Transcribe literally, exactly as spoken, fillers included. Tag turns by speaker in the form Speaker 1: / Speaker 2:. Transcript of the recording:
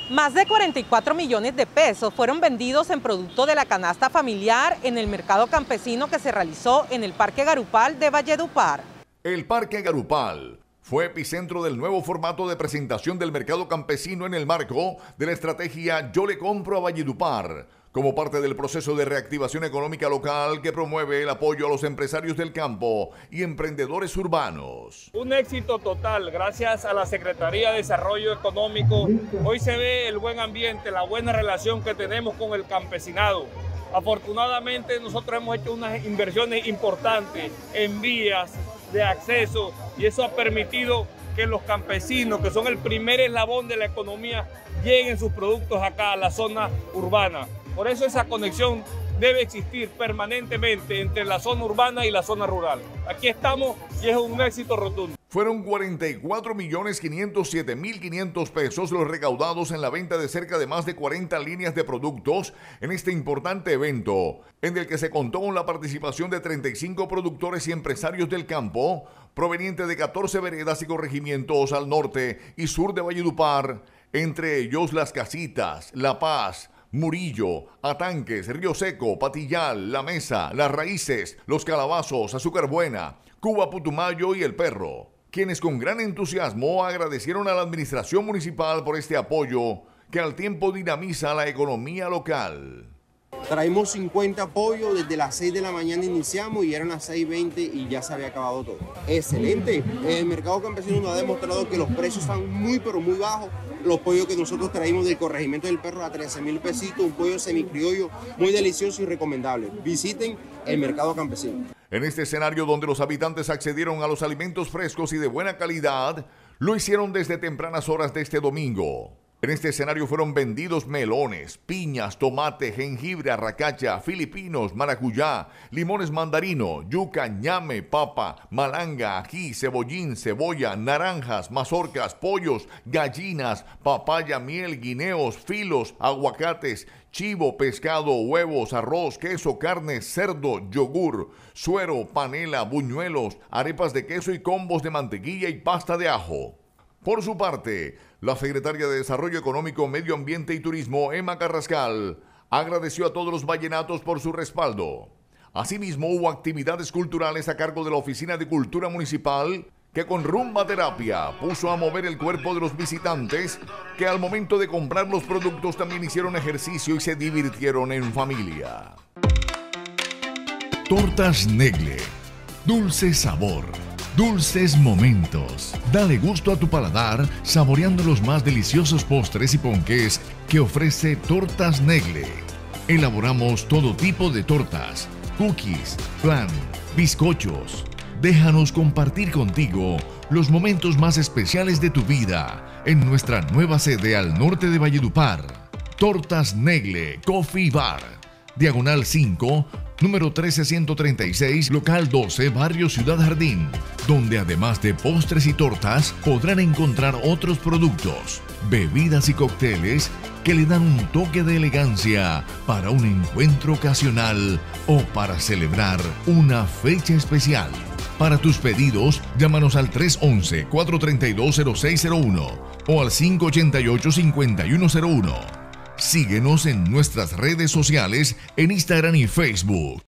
Speaker 1: Más de cuarenta y cuatro millones de pesos fueron vendidos en producto de la canasta familiar en el mercado campesino que se realizó en el Parque Garupal de Valledupar.
Speaker 2: El Parque Garupal fue epicentro del nuevo formato de presentación del mercado campesino en el marco de la estrategia Yo le compro a Valledupar, como parte del proceso de reactivación económica local que promueve el apoyo a los empresarios del campo y emprendedores urbanos.
Speaker 3: Un éxito total, gracias a la Secretaría de Desarrollo Económico. Hoy se ve el buen ambiente, la buena relación que tenemos con el campesinado. Afortunadamente nosotros hemos hecho unas inversiones importantes en vías de acceso y eso ha permitido que los campesinos, que son el primer eslabón de la economía, lleguen sus productos acá a la zona urbana. Por eso esa conexión debe existir permanentemente entre la zona urbana y la zona rural. Aquí estamos y es un éxito rotundo.
Speaker 2: Fueron cuarenta y cuatro millones quinientos siete mil quinientos pesos los recaudados en la venta de cerca de más de cuarenta líneas de productos en este importante evento, en el que se contó con la participación de treinta y cinco productores y empresarios del campo, provenientes de catorce veredas y corregimientos al norte y sur de Valledupar, entre ellos Las Casitas, La Paz, Murillo, Atanques, Río Seco, Patillal, La Mesa, Las Raíces, Los Calabazos, Azúcar Buena, Cuba, Putumayo y El Perro, quienes con gran entusiasmo agradecieron a la administración municipal por este apoyo que al tiempo dinamiza la economía local.
Speaker 4: Traímos cincuenta pollos, desde las seis de la mañana iniciamos y eran las seis y veinte y ya se había acabado todo. Excelente, el mercado campesino nos ha demostrado que los precios están muy pero muy bajos. Los pollos que nosotros traímos del corregimiento del Perro a trece mil pesitos, un pollo semicriollo muy delicioso y recomendable. Visiten el mercado campesino.
Speaker 2: En este escenario donde los habitantes accedieron a los alimentos frescos y de buena calidad, lo hicieron desde tempranas horas de este domingo. En este escenario fueron vendidos melones, piñas, tomate, jengibre, arracacha, filipinos, maracuyá, limones mandarino, yuca, ñame, papa, malanga, ají, cebollín, cebolla, naranjas, mazorcas, pollos, gallinas, papaya, miel, guineos, filos, aguacates, chivo, pescado, huevos, arroz, queso, carne, cerdo, yogur, suero, panela, buñuelos, arepas de queso y combos de mantequilla y pasta de ajo. Por su parte, la secretaria de Desarrollo Económico, Medio Ambiente y Turismo, Emma Carrascal, agradeció a todos los vallenatos por su respaldo. Asimismo, hubo actividades culturales a cargo de la Oficina de Cultura Municipal, que con rumba terapia puso a mover el cuerpo de los visitantes, que al momento de comprar los productos también hicieron ejercicio y se divirtieron en familia.
Speaker 5: Tortas Negle, dulce sabor. Dulces momentos. Dale gusto a tu paladar saboreando los más deliciosos postres y ponqués que ofrece Tortas Negle. Elaboramos todo tipo de tortas, cookies, flan, bizcochos. Déjanos compartir contigo los momentos más especiales de tu vida en nuestra nueva sede al norte de Valledupar. Tortas Negle Coffee Bar, Diagonal cinco, número trece ciento treinta y seis, local doce, barrio Ciudad Jardín, donde además de postres y tortas podrán encontrar otros productos, bebidas y cócteles que le dan un toque de elegancia para un encuentro ocasional o para celebrar una fecha especial. Para tus pedidos, llámanos al tres once, cuatro treinta y dos, cero seis cero uno o al cinco ochenta y ocho, cincuenta y uno cero uno. Síguenos en nuestras redes sociales en Instagram y Facebook.